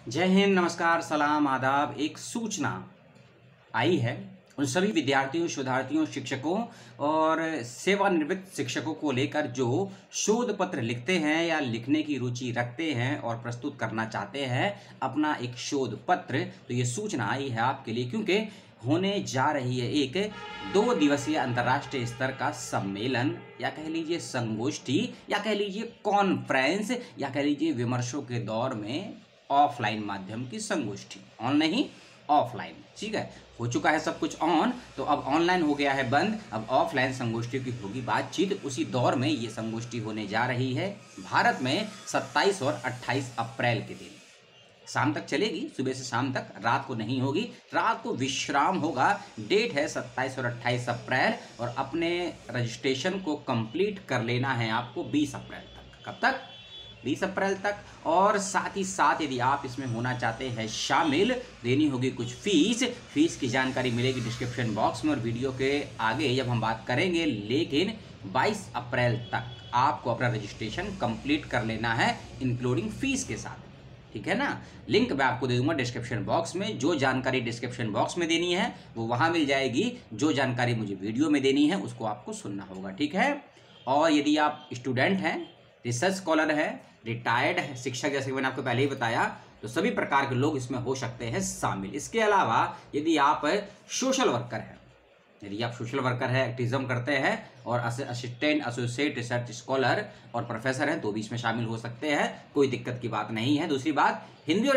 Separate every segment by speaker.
Speaker 1: जय हिंद, नमस्कार, सलाम, आदाब। एक सूचना आई है उन सभी विद्यार्थियों, शोधार्थियों, शिक्षकों और सेवानिवृत्त शिक्षकों को लेकर जो शोध पत्र लिखते हैं या लिखने की रुचि रखते हैं और प्रस्तुत करना चाहते हैं अपना एक शोध पत्र। तो ये सूचना आई है आपके लिए, क्योंकि होने जा रही है एक 2 दिवसीय अंतर्राष्ट्रीय स्तर का सम्मेलन, या कह लीजिए संगोष्ठी, या कह लीजिए कॉन्फ्रेंस, या कह लीजिए विमर्शों के दौर में ऑफलाइन माध्यम की संगोष्ठी। ऑन नहीं, ऑफलाइन। ठीक है, हो चुका है सब कुछ ऑन, तो अब ऑनलाइन हो गया है बंद। अब ऑफलाइन संगोष्ठी की होगी बातचीत। उसी दौर में ये संगोष्ठी होने जा रही है भारत में 27 और 28 अप्रैल के दिन। शाम तक चलेगी, सुबह से शाम तक, रात को नहीं होगी। रात को विश्राम होगा। डेट है 27 और 28 अप्रैल, और अपने रजिस्ट्रेशन को कंप्लीट कर लेना है आपको 20 अप्रैल तक। कब तक? 20 अप्रैल तक। और साथ ही साथ यदि आप इसमें होना चाहते हैं शामिल, देनी होगी कुछ फीस। फीस की जानकारी मिलेगी डिस्क्रिप्शन बॉक्स में और वीडियो के आगे जब हम बात करेंगे। लेकिन 22 अप्रैल तक आपको अपना रजिस्ट्रेशन कंप्लीट कर लेना है, इंक्लूडिंग फीस के साथ। ठीक है ना? लिंक मैं आपको दे दूंगा डिस्क्रिप्शन बॉक्स में। जो जानकारी डिस्क्रिप्शन बॉक्स में देनी है वो वहां मिल जाएगी। जो जानकारी मुझे वीडियो में देनी है उसको आपको सुनना होगा। ठीक है? और यदि आप स्टूडेंट हैं, रिसर्च स्कॉलर है, रिटायर्ड है शिक्षक, जैसे कि मैंने आपको पहले ही बताया, तो सभी प्रकार के लोग इसमें हो सकते हैं शामिल। इसके अलावा यदि आप सोशल वर्कर हैं, यदि आप सोशल वर्कर है, एक्टिविज्म करते हैं और असिस्टेंट, एसोसिएट, रिसर्च स्कॉलर और प्रोफेसर हैं, तो भी इसमें शामिल हो सकते हैं। कोई दिक्कत की बात नहीं है। दूसरी बात, हिंदी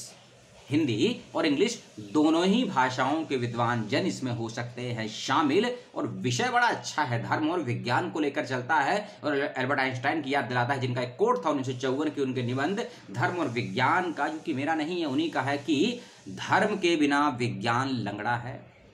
Speaker 1: और इंग्लिश दोनों ही भाषाओं के विद्वान जन इसमें हो सकते हैं शामिल। और विषय बड़ा अच्छा है, धर्म और विज्ञान को लेकर चलता है और एल्बर्ट आइंस्टाइन की याद दिलाता है, जिनका एक कोट था 1954 के उनके निबंध धर्म और विज्ञान का, जो कि मेरा नहीं है, उन्हीं का है, कि धर्म के बिना विज्ञान लंगड़ा है,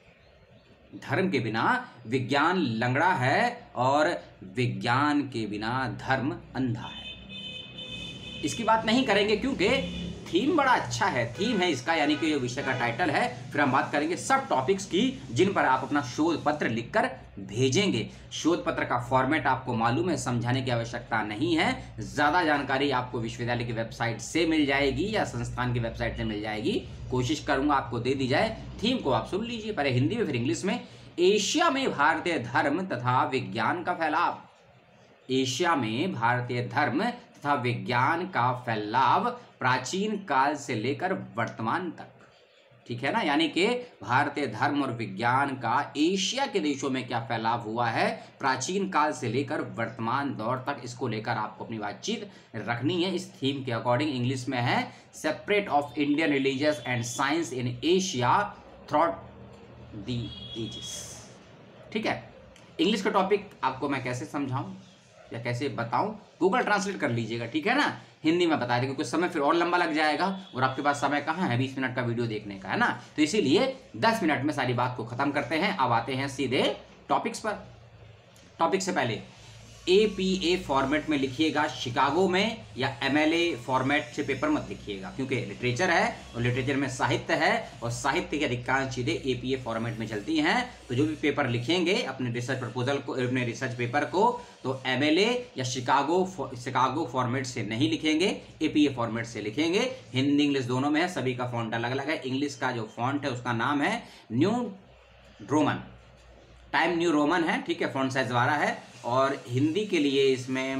Speaker 1: धर्म के बिना विज्ञान लंगड़ा है और विज्ञान के बिना धर्म अंधा है। इसकी बात नहीं करेंगे क्योंकि थीम बड़ा अच्छा है। थीम है इसका, यानी कि जो विषय का टाइटल है। फिर हम बात करेंगे सब टॉपिक्स की जिन पर आप अपना शोध पत्र लिखकर भेजेंगे। शोध पत्र का फॉर्मेट आपको मालूम है, समझाने की आवश्यकता नहीं है। ज्यादा जानकारी आपको विश्वविद्यालय की वेबसाइट से मिल जाएगी या संस्थान की वेबसाइट से मिल जाएगी। कोशिश करूंगा आपको दे दी जाए। थीम को आप सुन लीजिए, पहले हिंदी में फिर इंग्लिश में। एशिया में भारतीय धर्म तथा विज्ञान का फैलाव। एशिया में भारतीय धर्म तथा विज्ञान का फैलाव प्राचीन काल से लेकर वर्तमान तक। ठीक है ना? यानी कि भारतीय धर्म और विज्ञान का एशिया के देशों में क्या फैलाव हुआ है प्राचीन काल से लेकर वर्तमान दौर तक, इसको लेकर आपको अपनी बातचीत रखनी है। इस थीम के अकॉर्डिंग इंग्लिश में है separate of Indian religious and science in Asia throughout the ages. ठीक है? इंग्लिश का टॉपिक आपको मैं कैसे समझाऊं या कैसे बताऊं, गूगल ट्रांसलेट कर लीजिएगा। ठीक है ना? हिंदी में बता देंगे, कुछ समय फिर और लंबा लग जाएगा और आपके पास समय कहाँ है 20 मिनट का वीडियो देखने का, है ना? तो इसीलिए 10 मिनट में सारी बात को खत्म करते हैं। अब आते हैं सीधे टॉपिक्स पर। टॉपिक से पहले APA फॉर्मेट में लिखिएगा शिकागो में, या MLA फॉर्मेट से पेपर मत लिखिएगा, क्योंकि लिटरेचर है और लिटरेचर में साहित्य है और साहित्य की अधिकांश चीजें APA फॉर्मेट में चलती हैं। तो जो भी पेपर लिखेंगे अपने रिसर्च प्रपोजल को, अपने रिसर्च पेपर को, तो MLA या शिकागो फॉर्मेट से नहीं लिखेंगे, APA फॉर्मेट से लिखेंगे। हिंदी इंग्लिश दोनों में है, सभी का फॉन्ट अलग अलग है। इंग्लिश का जो फॉन्ट है उसका नाम है new Roman, time new Roman है। ठीक है? फॉन्ट साइज 12 है। और हिंदी के लिए इसमें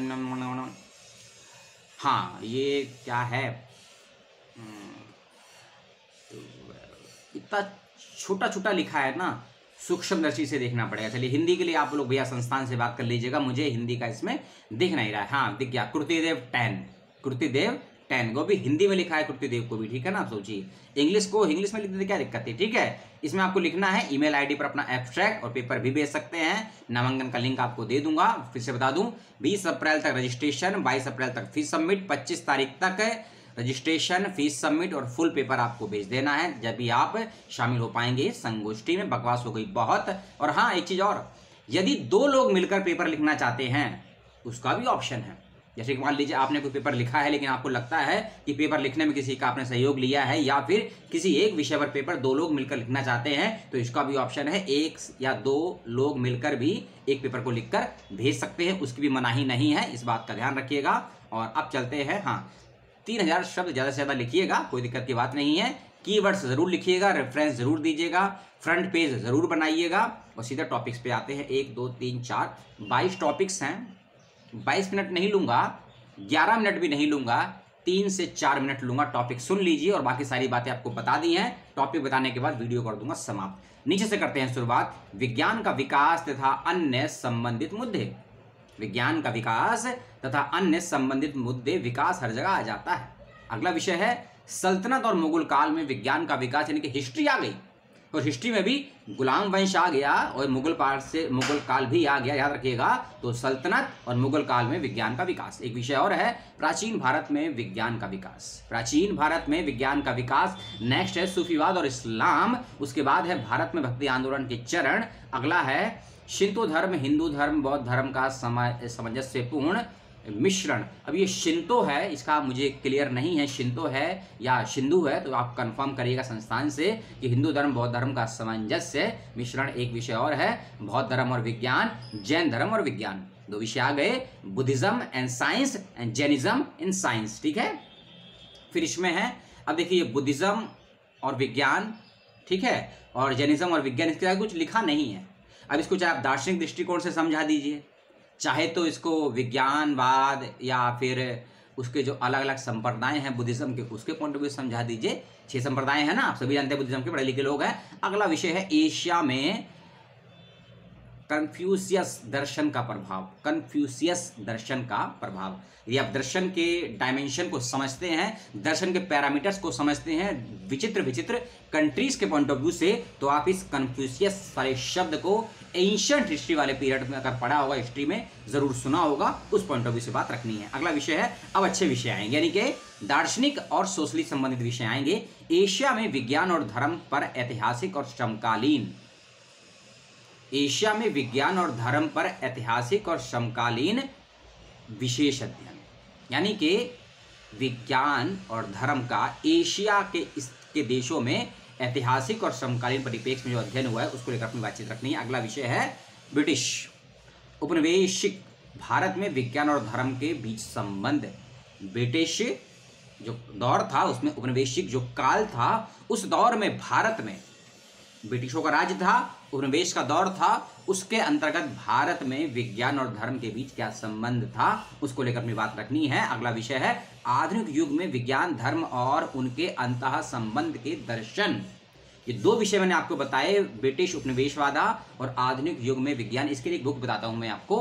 Speaker 1: हाँ, ये क्या है, इतना छोटा छोटा लिखा है ना, सूक्ष्मदर्शी से देखना पड़ेगा। चलिए, हिंदी के लिए आप लोग भैया संस्थान से बात कर लीजिएगा, मुझे हिंदी का इसमें दिख नहीं रहा है। हाँ, दिख गया, कृतिदेव 10 को भी हिंदी में लिखा है, कृतिदेव को भी। ठीक है ना? आप सोचिए, इंग्लिश में लिखने से क्या दिक्कत है? ठीक है? इसमें आपको लिखना है ईमेल आईडी पर अपना एब्स्ट्रैक्ट, और पेपर भी भेज सकते हैं। नामांकन का लिंक आपको दे दूंगा। फिर से बता दूं, 20 अप्रैल तक रजिस्ट्रेशन, 22 अप्रैल तक फीस सबमिट, 25 तारीख तक रजिस्ट्रेशन, फीस सबमिट और फुल पेपर आपको भेज देना है, जब भी आप शामिल हो पाएंगे संगोष्ठी में। बकवास हो गई बहुत। और हाँ, एक चीज और, यदि 2 लोग मिलकर पेपर लिखना चाहते हैं उसका भी ऑप्शन है। जैसे कि मान लीजिए आपने कोई पेपर लिखा है, लेकिन आपको लगता है कि पेपर लिखने में किसी का आपने सहयोग लिया है, या फिर किसी एक विषय पर पेपर 2 लोग मिलकर लिखना चाहते हैं, तो इसका भी ऑप्शन है। 1 या 2 लोग मिलकर भी एक पेपर को लिखकर भेज सकते हैं, उसकी भी मनाही नहीं है, इस बात का ध्यान रखिएगा। और अब चलते हैं हाँ 3000 शब्द ज़्यादा से ज़्यादा लिखिएगा, कोई दिक्कत की बात नहीं है। कीवर्ड्स ज़रूर लिखिएगा, रेफरेंस ज़रूर दीजिएगा, फ्रंट पेज ज़रूर बनाइएगा और सीधा टॉपिक्स पे आते हैं। 1 2 3 4 22 टॉपिक्स हैं। 22 मिनट नहीं लूँगा, 11 मिनट भी नहीं लूँगा, 3 से 4 मिनट लूँगा। टॉपिक सुन लीजिए और बाकी सारी बातें आपको बता दी हैं। टॉपिक बताने के बाद वीडियो कर दूंगा समाप्त। नीचे से करते हैं शुरुआत। विज्ञान का विकास तथा अन्य संबंधित मुद्दे। विज्ञान का विकास तथा अन्य संबंधित मुद्दे। विकास हर जगह आ जाता है। अगला विषय है सल्तनत और मुगल काल में विज्ञान का विकास, यानी कि हिस्ट्री आ गई और हिस्ट्री में भी गुलाम वंश आ गया और मुगल काल भी आ गया, याद रखिएगा। तो सल्तनत और मुगल काल में विज्ञान का विकास। एक विषय और है प्राचीन भारत में विज्ञान का विकास। प्राचीन भारत में विज्ञान का विकास। नेक्स्ट है सूफीवाद और इस्लाम। उसके बाद है भारत में भक्ति आंदोलन के चरण। अगला है शिंतो धर्म, हिंदू धर्म, बौद्ध धर्म का सामंजस्यपूर्ण मिश्रण। अब ये शिंतो है, इसका मुझे क्लियर नहीं है शिंतो है या शिंदू है, तो आप कंफर्म करिएगा संस्थान से कि हिंदू धर्म बौद्ध धर्म का सामंजस्य मिश्रण। एक विषय और है बौद्ध धर्म और विज्ञान, जैन धर्म और विज्ञान। 2 विषय आ गए, Buddhism and science and Jainism in science. ठीक है, फिर इसमें है, अब देखिए बुद्धिज्म और विज्ञान, ठीक है, और जैनिज्म और विज्ञान, इसके आगे कुछ लिखा नहीं है। अब इसको चाहे आप दार्शनिक दृष्टिकोण से समझा दीजिए, चाहे तो इसको विज्ञानवाद या फिर उसके जो अलग अलग संप्रदाय हैं बुद्धिज्म के, उसके पॉइंट ऑफ व्यू समझा दीजिए। 6 संप्रदाय हैं ना, आप सभी जानते हैं, बुद्धिज्म के पढ़े लिखे लोग हैं। अगला विषय है एशिया में कन्फ्यूशियस दर्शन का प्रभाव। कन्फ्यूशियस दर्शन का प्रभाव। यदि आप दर्शन के डायमेंशन को समझते हैं, दर्शन के पैरामीटर्स को समझते हैं विचित्र विचित्र कंट्रीज के पॉइंट ऑफ व्यू से, तो आप इस कन्फ्यूशियस वाले शब्द को एंशिएंट हिस्ट्री वाले पीरियड में अगर पढ़ा होगा, हिस्ट्री में जरूर सुना होगा, उस पॉइंट ऑफ व्यू से बात रखनी है। अगला विषय है, अब अच्छे विषय आएंगे, यानी कि दार्शनिक और सोशली संबंधित विषय आएंगे। एशिया में विज्ञान और धर्म पर ऐतिहासिक और समकालीन। एशिया में विज्ञान और धर्म पर ऐतिहासिक और समकालीन विशेष अध्ययन, यानी कि विज्ञान और धर्म का एशिया के देशों में ऐतिहासिक और समकालीन परिप्रेक्ष्य में जो अध्ययन हुआ है, उसको लेकर अपनी बातचीत रखनी है। अगला विषय है ब्रिटिश उपनिवेशिक भारत में विज्ञान और धर्म के बीच संबंध। ब्रिटिश जो दौर था उसमें उपनिवेशिक जो काल था, उस दौर में भारत में ब्रिटिशों का राज्य था, उपनिवेश का दौर था, उसके अंतर्गत भारत में विज्ञान और धर्म के बीच क्या संबंध था, उसको लेकर अपनी बात रखनी है। अगला विषय है आधुनिक युग में विज्ञान धर्म और उनके अंतः संबंध के दर्शन। ये 2 विषय मैंने आपको बताए, ब्रिटिश उपनिवेशवादा और आधुनिक युग में विज्ञान। इसके लिए एक बुक बताता हूं मैं आपको,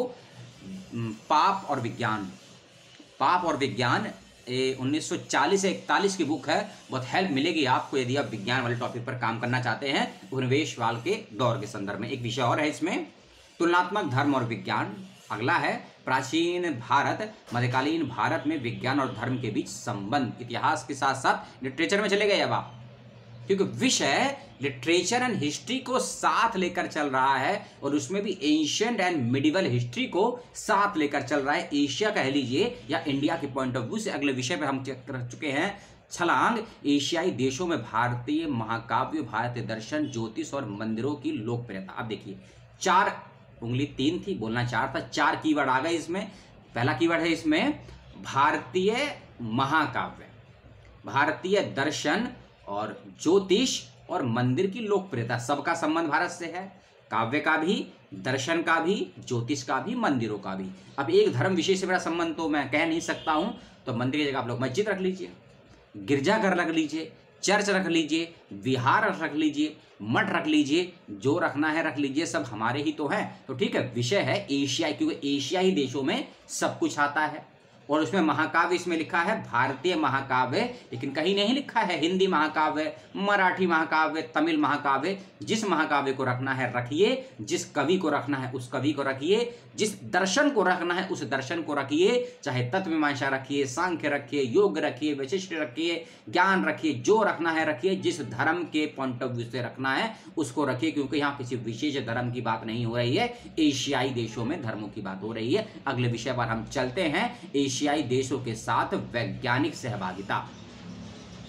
Speaker 1: पाप और विज्ञान। पाप और विज्ञान 1940 से 41 की बुक है। बहुत हेल्प मिलेगी आपको यदि आप विज्ञान वाले टॉपिक पर काम करना चाहते हैं, उपनिवेशवाद के दौर के संदर्भ में। एक विषय और है इसमें, तुलनात्मक धर्म और विज्ञान। अगला है प्राचीन भारत, मध्यकालीन भारत में विज्ञान और धर्म के बीच संबंध। इतिहास के साथ साथ लिटरेचर में चले गए अब आप, क्योंकि विषय लिटरेचर एंड हिस्ट्री को साथ लेकर चल रहा है और उसमें भी एंशिएंट एंड मिडिवल हिस्ट्री को साथ लेकर चल रहा है। एशिया कह लीजिए या इंडिया के पॉइंट ऑफ व्यू से। अगले विषय पे हम चेक कर चुके हैं छलांग, एशियाई देशों में भारतीय महाकाव्य, भारतीय दर्शन, ज्योतिष और मंदिरों की लोकप्रियता। अब देखिए 4 उंगली 3 थी, बोलना 4 था, 4 कीवर्ड आ गए इसमें। पहला कीवर्ड है इसमें भारतीय महाकाव्य, भारतीय दर्शन और ज्योतिष और मंदिर की लोकप्रियता। सबका संबंध भारत से है, काव्य का भी, दर्शन का भी, ज्योतिष का भी, मंदिरों का भी। अब एक धर्म विषय से मेरा संबंध तो मैं कह नहीं सकता हूं, तो मंदिर की जगह आप लोग मस्जिद रख लीजिए, गिरजाघर रख लीजिए, चर्च रख लीजिए, विहार रख लीजिए, मठ रख लीजिए, जो रखना है रख लीजिए, सब हमारे ही तो हैं। तो ठीक है, विषय है एशिया, क्योंकि एशियाई देशों में सब कुछ आता है। और उसमें महाकाव्य इसमें लिखा है भारतीय महाकाव्य, लेकिन कहीं नहीं लिखा है हिंदी महाकाव्य, मराठी महाकाव्य, तमिल महाकाव्य। जिस महाकाव्य को रखना है रखिए, जिस कवि को रखना है उस कवि को रखिए, जिस दर्शन को रखना है उस दर्शन को रखिए, चाहे तत्वमीमांसा रखिए, सांख्य रखिए, योग रखिए, वैशिष्ट रखिए, ज्ञान रखिए, जो रखना है रखिए। जिस धर्म के पॉइंट ऑफ व्यू से रखना है उसको रखिए, क्योंकि यहाँ किसी विशेष धर्म की बात नहीं हो रही है, एशियाई देशों में धर्मों की बात हो रही है। अगले विषय पर हम चलते हैं, एशियाई देशों के साथ वैज्ञानिक सहभागिता।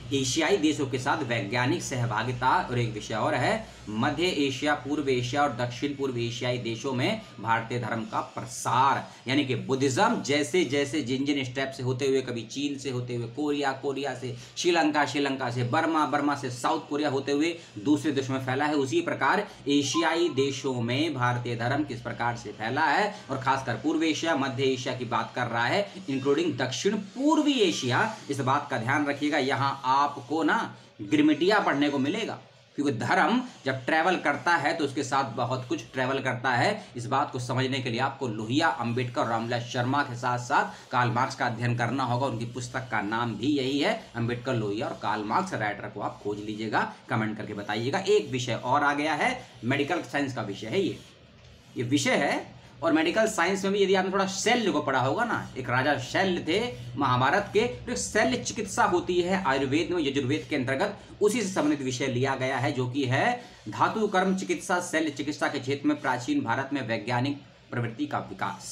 Speaker 1: एशियाई देशों के साथ वैज्ञानिक सहभागिता, और एक विषय और है मध्य एशिया, पूर्व एशिया और दक्षिण पूर्व एशियाई देशों में भारतीय धर्म का प्रसार, यानी कि बुद्धिज्म जैसे जैसे जिन जिन स्टेप से होते हुए, कभी चीन से होते हुए कोरिया, कोरिया से श्रीलंका, श्रीलंका से बर्मा, बर्मा से साउथ कोरिया होते हुए दूसरे देशों में फैला है, उसी प्रकार एशियाई देशों में भारतीय धर्म किस प्रकार से फैला है, और खासकर पूर्व एशिया, मध्य एशिया की बात कर रहा है, इंक्लूडिंग दक्षिण पूर्वी एशिया। इस बात का ध्यान रखिएगा, यहां आपको ना गिरमिटिया पढ़ने को मिलेगा, क्योंकि धर्म जब ट्रैवल करता है तो उसके साथ बहुत कुछ ट्रैवल करता है। इस बात को समझने के लिए आपको लोहिया, अंबेडकर, रामविलास शर्मा के साथ साथ कार्ल मार्क्स का अध्ययन करना होगा। उनकी पुस्तक का नाम भी यही है, अंबेडकर, लोहिया और कार्ल मार्क्स। राइटर को आप खोज लीजिएगा, कमेंट करके बताइएगा। एक विषय और आ गया है, मेडिकल साइंस का विषय है ये विषय है। और मेडिकल साइंस में भी यदि आपने थोड़ा शल्य को पढ़ा होगा ना, एक राजा शल्य थे महाभारत के, तो एक शल्य चिकित्सा होती है आयुर्वेद में, यजुर्वेद के अंतर्गत उसी से संबंधित विषय लिया गया है, जो कि है धातु कर्म चिकित्सा, शल्य चिकित्सा के क्षेत्र में प्राचीन भारत में वैज्ञानिक प्रवृत्ति का विकास।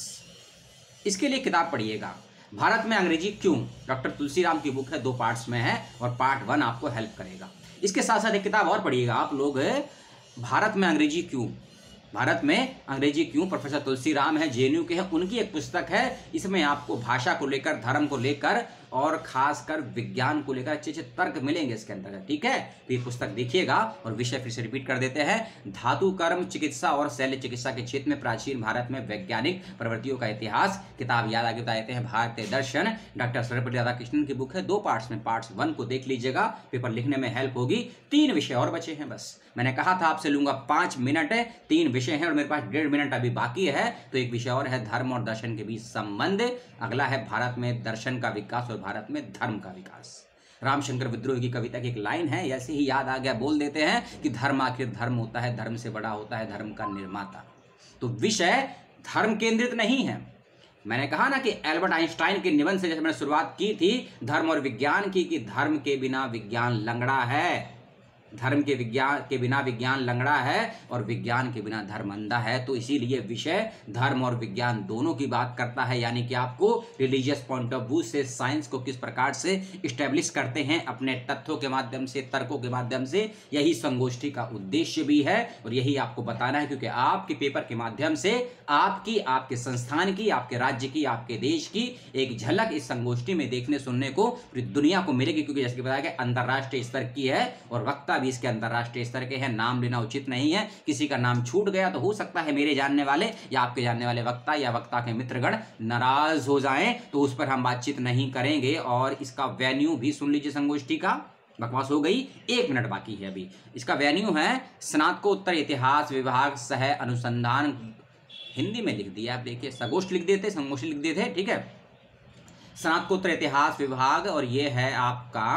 Speaker 1: इसके लिए किताब पढ़िएगा, भारत में अंग्रेजी क्यों, डॉक्टर तुलसीराम की बुक है, 2 पार्ट्स में है, और पार्ट 1 आपको हेल्प करेगा। इसके साथ साथ एक किताब और पढ़िएगा आप लोग, भारत में अंग्रेजी क्यों, भारत में अंग्रेजी क्यों, प्रोफेसर तुलसीराम है, जेएनयू के हैं, उनकी एक पुस्तक है। इसमें आपको भाषा को लेकर, धर्म को लेकर और खासकर विज्ञान को लेकर अच्छे अच्छे तर्क मिलेंगे इसके अंतर्गत, ठीक है। तो ये पुस्तक देखिएगा। और विषय फिर से रिपीट कर देते हैं, धातु कर्म चिकित्सा और शल्य चिकित्सा के क्षेत्र में प्राचीन भारत में वैज्ञानिक प्रवृत्तियों का इतिहास। किताब याद आगे बताते हैं, भारतीय दर्शन, डॉक्टर सर्वपल्ली राधाकृष्णन की बुक है, 2 पार्ट्स में, पार्ट्स 1 को देख लीजिएगा, पेपर लिखने में हेल्प होगी। 3 विषय और बचे हैं बस, मैंने कहा था आपसे लूंगा 5 मिनट है, 3 विषय हैं और मेरे पास 1.5 मिनट अभी बाकी है। तो एक विषय और है, धर्म और दर्शन के बीच संबंध। अगला है भारत में दर्शन का विकास और भारत में धर्म का विकास। रामशंकर विद्रोही की कविता की एक लाइन है, ऐसे ही याद आ गया, बोल देते हैं कि धर्म आखिर धर्म होता है, धर्म से बड़ा होता है धर्म का निर्माता। तो विषय धर्म केंद्रित नहीं है। मैंने कहा ना कि एल्बर्ट आइंस्टाइन के निबंध से जैसे मैंने शुरुआत की थी धर्म और विज्ञान की, कि धर्म के बिना विज्ञान लंगड़ा है, धर्म के बिना विज्ञान लंगड़ा है और विज्ञान के बिना धर्म अंधा है। तो इसीलिए विषय धर्म और विज्ञान दोनों की बात करता है, यानी कि आपको रिलीजियस पॉइंट ऑफ व्यू से साइंस को किस प्रकार से इस्टेब्लिश करते हैं अपने तथ्यों के माध्यम से, तर्कों के माध्यम से। यही संगोष्ठी का उद्देश्य भी है और यही आपको बताना है, क्योंकि आपके पेपर के माध्यम से आपकी, आपके संस्थान की, आपके राज्य की, आपके देश की एक झलक इस संगोष्ठी में देखने सुनने को पूरी दुनिया को मिलेगी। क्योंकि जैसे कि बताया गया अंतर्राष्ट्रीय स्तर की है और वक्ता भी इसके अंतर्राष्ट्रीय स्तर के हैं। नाम लेना उचित नहीं है, किसी का नाम छूट गया तो हो सकता है मेरे जानने वाले या आपके जानने वाले वक्ता या वक्ता के मित्रगण नाराज हो जाएं, तो उस पर हम बातचीत नहीं करेंगे। और इसका वेन्यू भी सुन लीजिए, संगोष्ठी का बकवास हो गई, 1 मिनट बाकी है अभी। इसका वेन्यू है स्नातकोत्तर इतिहास विभाग सह अनुसंधान, हिंदी में लिख दिया आप, देखिए संगोष्ठी लिख देते, संगोष्ठी लिख देते, ठीक है, स्नातकोत्तर इतिहास विभाग। और ये है आपका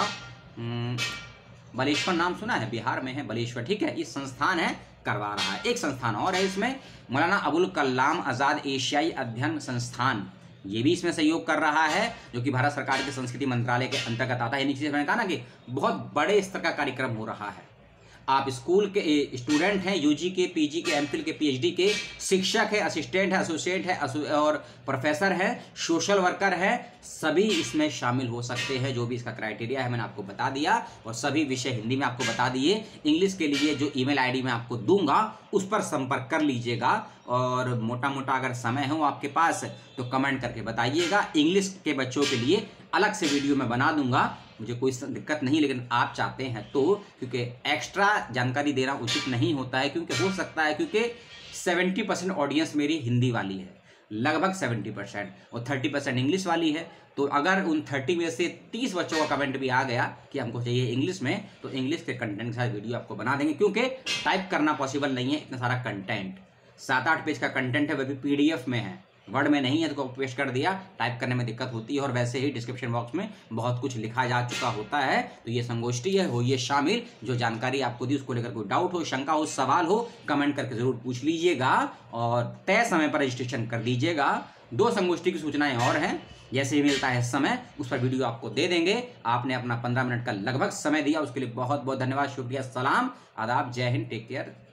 Speaker 1: बलेश्वर, नाम सुना है, बिहार में है बलेश्वर, ठीक है। इस संस्थान है करवा रहा है। एक संस्थान और है इसमें, मौलाना अबुल कलाम आजाद एशियाई अध्ययन संस्थान, ये भी इसमें सहयोग कर रहा है, जो कि भारत सरकार के संस्कृति मंत्रालय के अंतर्गत आता है। यानी मैंने कहा ना कि बहुत बड़े स्तर का कार्यक्रम हो रहा है। आप स्कूल के स्टूडेंट हैं, यूजी के, पीजी के, एमफिल के, पीएचडी के, शिक्षक है, असिस्टेंट है, एसोसिएट है और प्रोफेसर है, सोशल वर्कर है, सभी इसमें शामिल हो सकते हैं। जो भी इसका क्राइटेरिया है मैंने आपको बता दिया और सभी विषय हिंदी में आपको बता दिए। इंग्लिश के लिए जो ईमेल आईडी मैं आपको दूंगा उस पर संपर्क कर लीजिएगा और मोटा मोटा अगर समय हो आपके पास तो कमेंट करके बताइएगा। इंग्लिश के बच्चों के लिए अलग से वीडियो मैं बना दूंगा, मुझे कोई दिक्कत नहीं, लेकिन आप चाहते हैं तो, क्योंकि एक्स्ट्रा जानकारी देना उचित नहीं होता है, क्योंकि हो सकता है क्योंकि 70% ऑडियंस मेरी हिंदी वाली है, लगभग 70%, और 30% इंग्लिश वाली है। तो अगर उन 30 में से 30 बच्चों का कमेंट भी आ गया कि हमको चाहिए इंग्लिश में, तो इंग्लिश के कंटेंट के साथ वीडियो आपको बना देंगे, क्योंकि टाइप करना पॉसिबल नहीं है इतना सारा कंटेंट। 7-8 पेज का कंटेंट है, वह भी पीडीएफ में है, वर्ड में नहीं है, तो पेस्ट कर दिया, टाइप करने में दिक्कत होती है। और वैसे ही डिस्क्रिप्शन बॉक्स में बहुत कुछ लिखा जा चुका होता है। तो ये संगोष्ठी है, हो ये शामिल। जो जानकारी आपको दी उसको लेकर कोई डाउट हो, शंका हो, सवाल हो, कमेंट करके जरूर पूछ लीजिएगा और तय समय पर रजिस्ट्रेशन कर दीजिएगा। 2 संगोष्ठी की सूचनाएं और हैं, जैसे ही मिलता है समय उस पर वीडियो आपको दे देंगे। आपने अपना 15 मिनट का लगभग समय दिया, उसके लिए बहुत बहुत धन्यवाद, शुक्रिया, सलाम, आदाब, जय हिंद, टेक केयर।